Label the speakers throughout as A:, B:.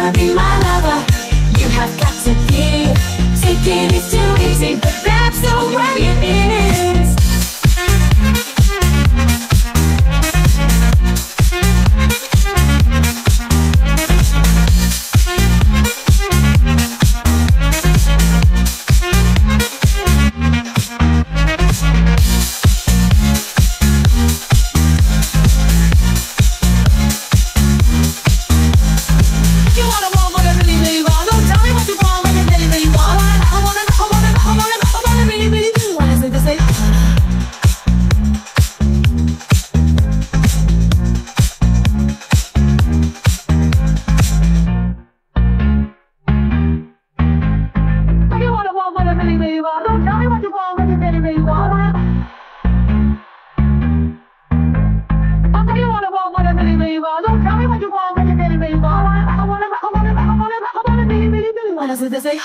A: wanna be my lover, you have got to give. Taking is too easy, but that's the way it is. They say,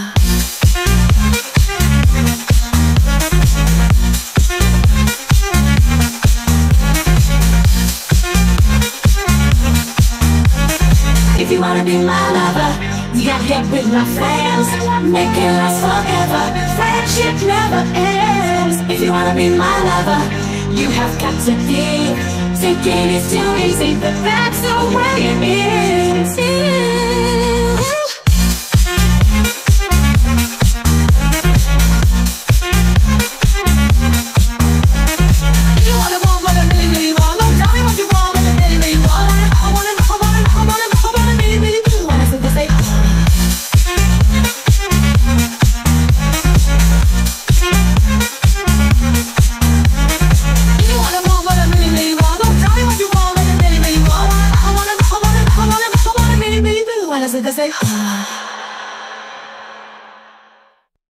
A: if you wanna be my lover, you gotta get with my friends. Make it last forever, friendship never ends. If you wanna be my lover, you have got to give. Taking is too easy, but that's the way it is. They say,